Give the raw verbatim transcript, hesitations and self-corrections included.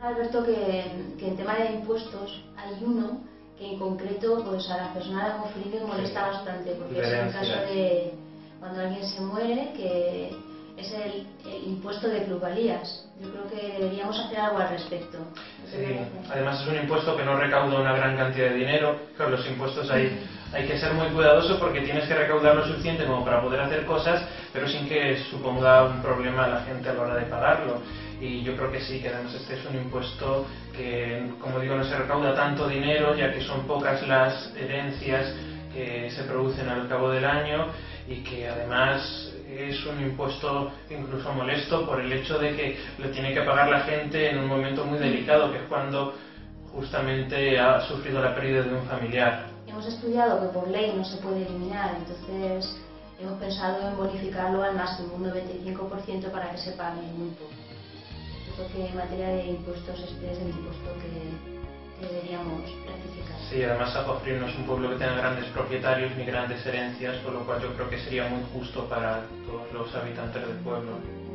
Alberto, que, que en tema de impuestos hay uno que en concreto pues a las personas de Monfride molesta bastante, porque es el caso de cuando alguien se muere, que es el, el impuesto de plusvalías. Yo creo que deberíamos hacer algo al respecto. Sí, además es un impuesto que no recauda una gran cantidad de dinero. Claro, los impuestos hay, hay que ser muy cuidadosos porque tienes que recaudar lo suficiente como para poder hacer cosas, pero sin que suponga un problema a la gente a la hora de pagarlo. Y yo creo que sí, que además este es un impuesto que, como digo, no se recauda tanto dinero, ya que son pocas las herencias que se producen al cabo del año, y que además es un impuesto incluso molesto por el hecho de que lo tiene que pagar la gente en un momento muy delicado, que es cuando justamente ha sufrido la pérdida de un familiar. Hemos estudiado que por ley no se puede eliminar, entonces hemos pensado en bonificarlo al máximo, un noventa y cinco por ciento, para que se pague muy poco. Yo creo que en materia de impuestos este es el impuesto que, que deberíamos rectificar. Sí, además Sajofrín no es un pueblo que tenga grandes propietarios ni grandes herencias, con lo cual yo creo que sería muy justo para todos los habitantes del pueblo.